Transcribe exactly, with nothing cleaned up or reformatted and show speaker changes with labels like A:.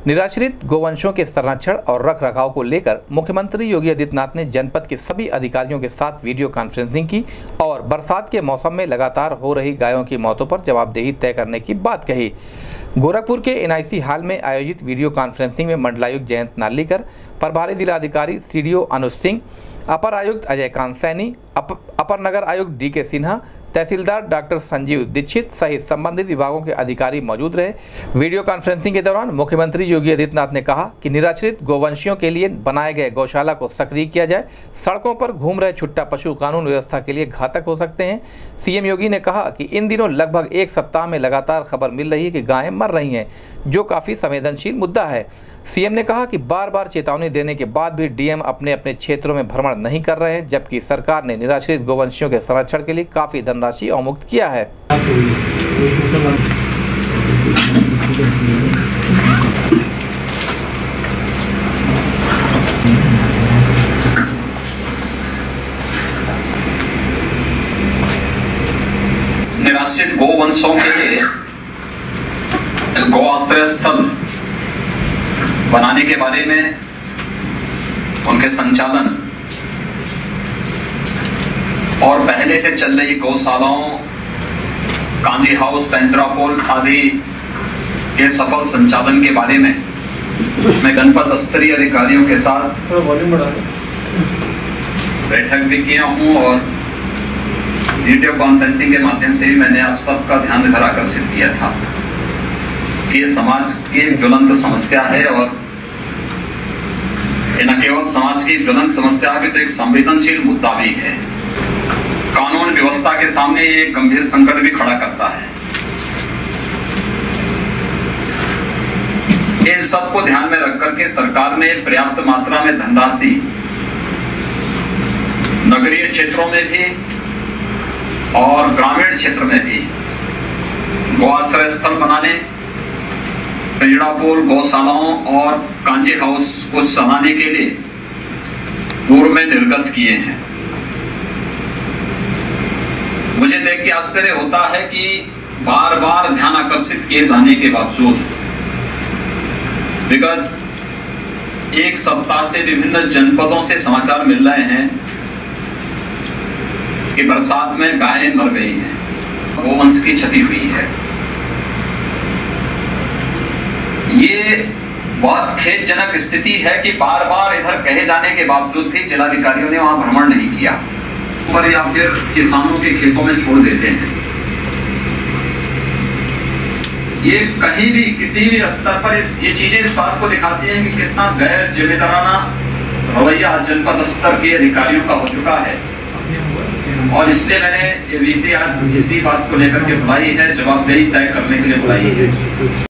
A: निराश्रित गोवंशों के संरक्षण और रख रखाव को लेकर मुख्यमंत्री योगी आदित्यनाथ ने जनपद के सभी अधिकारियों के साथ वीडियो कॉन्फ्रेंसिंग की और बरसात के मौसम में लगातार हो रही गायों की मौतों पर जवाबदेही तय करने की बात कही। गोरखपुर के एन आई सी हॉल में आयोजित वीडियो कॉन्फ्रेंसिंग में मंडलायुक्त जयंत नार्लिकर, प्रभारी जिलाधिकारी सी डी ओ अनुज सिंह, अपर आयुक्त अजय कांत सैनी, अप, अपर नगर आयुक्त डी के सिन्हा, तहसीलदार डॉक्टर संजीव दीक्षित सहित संबंधित विभागों के अधिकारी मौजूद रहे। वीडियो कॉन्फ्रेंसिंग के दौरान मुख्यमंत्री योगी आदित्यनाथ ने कहा कि निराश्रित गोवंशियों के लिए बनाए गए गौशाला को सक्रिय किया जाए। सड़कों पर घूम रहे छुट्टा पशु कानून व्यवस्था के लिए घातक हो सकते हैं। सीएम योगी ने कहा कि इन दिनों लगभग एक सप्ताह में लगातार खबर मिल रही है कि गायें मर रही हैं, जो काफ़ी संवेदनशील मुद्दा है। सीएम ने कहा कि बार बार चेतावनी देने के बाद भी डीएम अपने अपने क्षेत्रों में भ्रमण नहीं कर रहे हैं, जबकि सरकार ने निराश्रित गोवंशियों के संरक्षण के लिए काफ़ी धनराशि अवमुक्त किया है।
B: निराश्रित गोवंशों के लिए गौ आश्रय स्थल बनाने के बारे में, उनके संचालन और पहले से चल रही गौशालाओं, कांजी हाउस, पेंजरापोल आदि के सफल संचालन के बारे में मैं जनपद स्तरीय अधिकारियों के साथ बैठक भी किया हूं और वीडियो कॉन्फ्रेंसिंग के माध्यम से भी मैंने आप सबका ध्यान इधर आकर्षित किया था कि ये समाज की एक ज्वलंत समस्या है और ये न केवल समाज की ज्वलंत समस्या है, तो एक संवेदनशील मुद्दा भी है। कानून व्यवस्था के सामने ये गंभीर संकट भी खड़ा करता है। इन सबको ध्यान में रख करके सरकार ने पर्याप्त मात्रा में धनराशि नगरीय क्षेत्रों में भी और ग्रामीण क्षेत्र में भी गौ आश्रय स्थल बनाने, पेंजरापोल, गौशालाओं और कांजी हाउस को चलाने के लिए पूर्व में निर्गत किए हैं। मुझे देख के आश्चर्य होता है कि बार बार ध्यान आकर्षित किए जाने के बावजूद विगत एक सप्ताह से विभिन्न जनपदों से समाचार मिल रहे हैं कि बरसात में गायें मर गई हैं, गोवंश की क्षति हुई है। ये बहुत खेदजनक स्थिति है कि बार बार इधर कहे जाने के बावजूद भी जिलाधिकारियों ने वहां भ्रमण नहीं किया और या फिर किसानों के खेतों में छोड़ देते हैं। ये कहीं भी किसी भी स्तर पर ये चीजें इस बात को दिखाती हैं कि कितना गैर जिम्मेदाराना रवैया जनपद स्तर के अधिकारियों का हो चुका है। और इसलिए मैंने वीसी आज इसी बात को लेकर के बुलाई है, जवाबदेही तय करने के लिए बुलाई है।